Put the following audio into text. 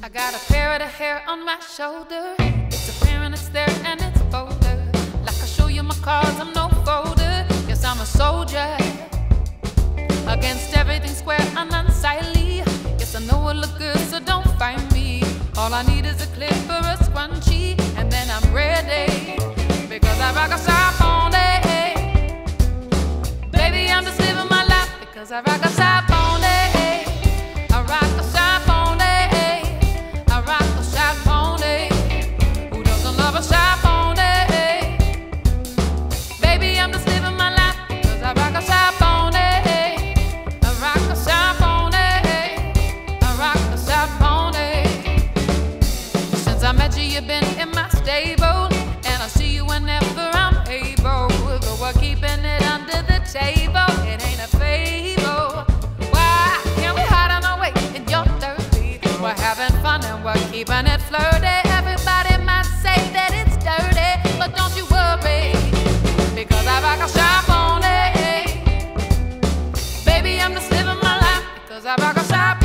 I got a pair of the hair on my shoulder. It's appearing, it's there, and it's bolder. Like I show you my cards, I'm no folder. Yes, I'm a soldier against everything square and unsightly. Yes, I know it look good, so don't find me. All I need is a clip or a scrunchie, and then I'm ready, because I rock a sharp on it. Baby, I'm just living my life, because I rock a sharp on it. I rock a sharp on it. I rock a sharp on it. Who doesn't love a sharp on it? Baby, I'm just living my life, because I rock a sharp on it. I rock a sharp on it. I rock a sharp on it. Since I met you, you've been in my stable, and I see you whenever I'm able. But we're keeping it under the table. It ain't a fable. Why can't we hide on our way in your dirty? We're having fun and we're keeping it flirty. Everybody might say that it's dirty, but don't you worry, because I rock a sharp on it. Baby, I'm just living my life, because I rock a sharp